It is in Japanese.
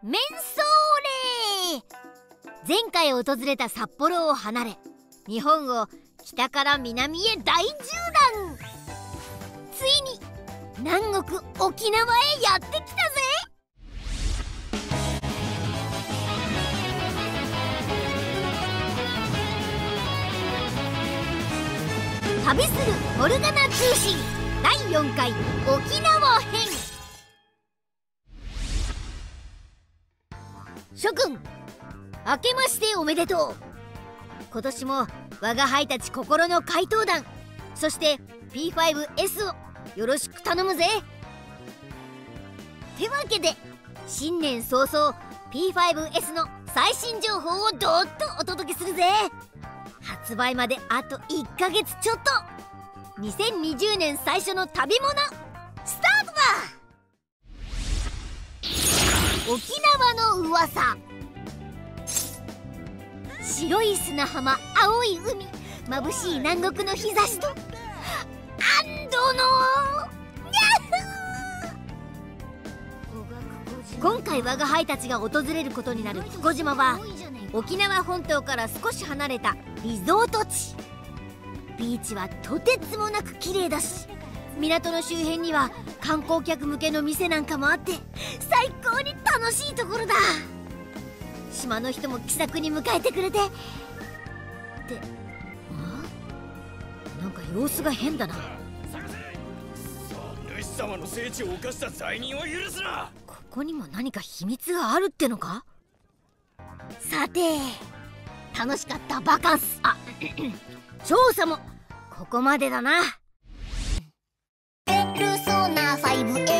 メンソーレ。前回訪れた札幌を離れ、日本を北から南へ大縦断。ついに南国沖縄へやってきたぜ。旅するモルガナ通信第4回沖縄編。諸君、明けましておめでとう。今年も我が輩たち心の怪盗団、そして P5S をよろしく頼むぜ。てわけで新年早々 P5S の最新情報をどーっとお届けするぜ。発売まであと1ヶ月ちょっと。2020年最初の旅物スタートだ。沖縄の噂。白い砂浜、青い海、眩しい南国の日差しと安堵の今回我が輩たちが訪れることになる久古島は、沖縄本島から少し離れたリゾート地。ビーチはとてつもなく綺麗だし、港の周辺には観光客向けの店なんかもあって最高に楽しいところだ。島の人も気さくに迎えてくれて。ってなんか様子が変だな。 主様の聖地を犯した罪人を許すな。 ここにも何か秘密があるってのか。さて、楽しかったバカンス調査もここまでだな。ペルソナ 5S